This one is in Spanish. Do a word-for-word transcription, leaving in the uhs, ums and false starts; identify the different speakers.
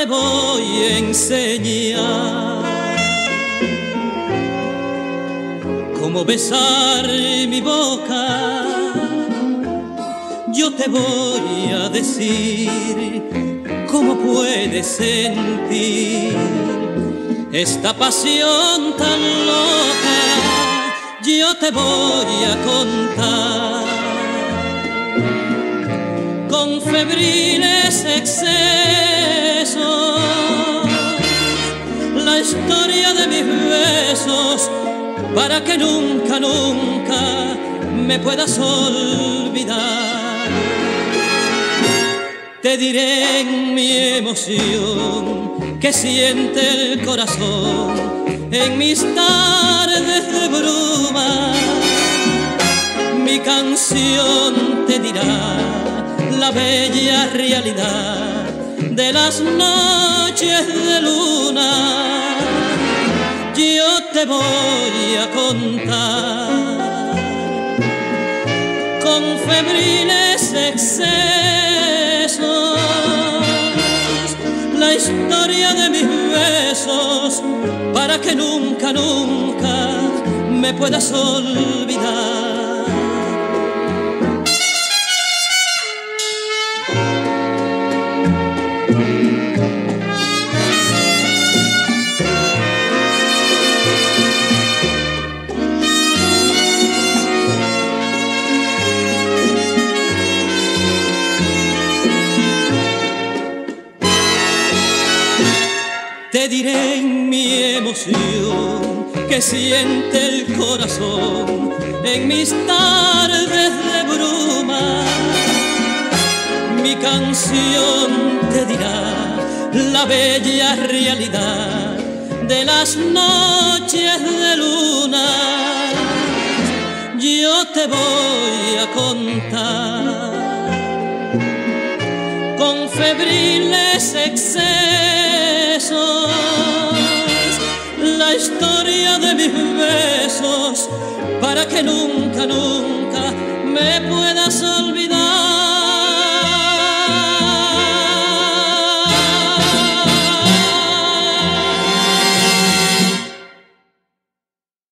Speaker 1: te voy a enseñar cómo besar mi boca. Yo te voy a decir cómo puedes sentir esta pasión tan loca. Yo te voy a contar con febriles excesos la historia de mis besos, para que nunca, nunca me puedas olvidar. Te diré en mi emoción que siente el corazón en mis tardes de bruma. Mi canción te dirá la bella realidad de las noches de luna. Yo te voy a contar con febriles excesos la historia de mis besos, para que nunca, nunca me puedas olvidar. Te diré en mi emoción que siente el corazón en mis tardes de bruma. Mi canción te dirá la bella realidad de las noches de luna. Yo te voy a contar con febriles excesos la historia de mis besos, para que nunca, nunca